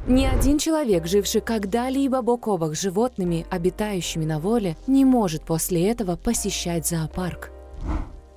Ни один человек, живший когда-либо бок о бок с животными, обитающими на воле, не может после этого посещать зоопарк.